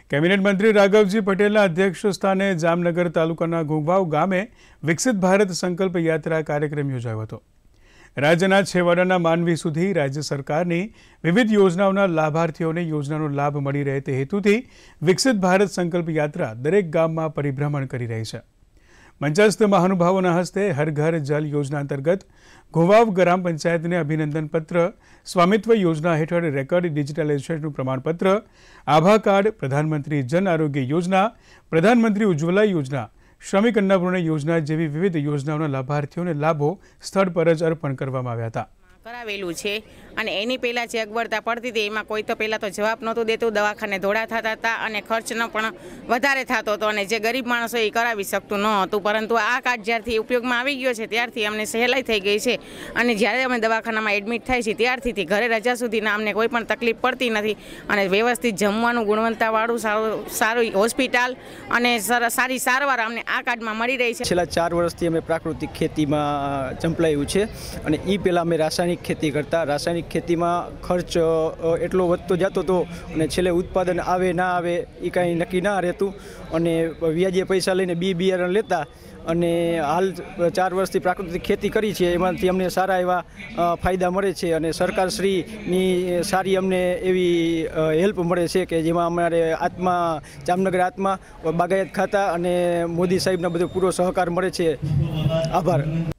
Cabinet મંત્રી રાઘવજી પટેલના અધ્યક્ષ સ્થાને જામનગર તાલુકાના ઘોંઘાવ ગામે વિકસિત ભારત સંકલ્પ યાત્રા કાર્યક્રમ યોજાયો હતો। રાજ્યના છેવાડાના માનવી સુધી રાજ્ય સરકારની વિવિધ યોજનાઓના લાભાર્થીઓને યોજનાનો લાભ મળી રહે તે હેતુથી વિકસિત ભારત સંકલ્પ યાત્રા દરેક ગામમાં પરિભ્રમણ કરી રહી છે। મંચસ્થ મહાનુભાવોના હસ્તે હર ઘર જલ યોજના અંતર્ગત ઘોંઘાવ ગ્રામ પંચાયતને અભિનંદન પત્ર, સ્વામિત્વ યોજના હેઠળ રેકર્ડ ડિજિટલાઇઝેશનનું પ્રમાણપત્ર, આભા કાર્ડ, પ્રધાનમંત્રી જન આરોગ્ય યોજના, પ્રધાનમંત્રી ઉજ્જવલા યોજના, શ્રમિક અન્નપૂર્ણા યોજના જેવી વિવિધ યોજનાઓના લાભાર્થીઓને લાભો સ્થળ પર જ અર્પણ કરવામાં આવ્યા હતા। કરાવેલું છે અને એની પહેલાં જે અગવડતા પડતી હતી એમાં કોઈ તો પહેલાં તો જવાબ નહોતું દેતું, દવાખાને દોડા થતા હતા અને ખર્ચનો પણ વધારે થતો હતો અને જે ગરીબ માણસો એ કરાવી શકતું ન હતું। પરંતુ આ કાર્ડ જ્યારથી ઉપયોગમાં આવી ગયો છે ત્યારથી અમને સહેલાઈ થઈ ગઈ છે અને જ્યારે અમે દવાખાનામાં એડમિટ થાય છે ત્યારથી ઘરે રજા સુધીના અમને કોઈ પણ તકલીફ પડતી નથી અને વ્યવસ્થિત જમવાનું, ગુણવત્તાવાળું સારું હોસ્પિટલ અને સારી સારવાર અમને આ કાર્ડમાં મળી રહી છે। છેલ્લા 4 વર્ષથી અમે પ્રાકૃતિક ખેતીમાં ચંપલાયું છે અને એ પહેલાં અમે રાસાયણિક ખેતી કરતા। રાસાયણિક ખેતીમાં ખર્ચ એટલો વધતો જતો હતો અને છેલ્લે ઉત્પાદન આવે ના આવે એ કાંઈ નક્કી ના રહેતું અને વ્યાજે પૈસા લઈને બિયારણ લેતા અને હાલ 4 વર્ષથી પ્રાકૃતિક ખેતી કરી છે એમાંથી અમને સારા એવા ફાયદા મળે છે અને સરકારશ્રીની સારી અમને એવી હેલ્પ મળે છે કે જેમાં અમારે જામનગર આત્મા બાગાયત ખાતા અને મોદી સાહેબના બધો પૂરો સહકાર મળે છે। આભાર।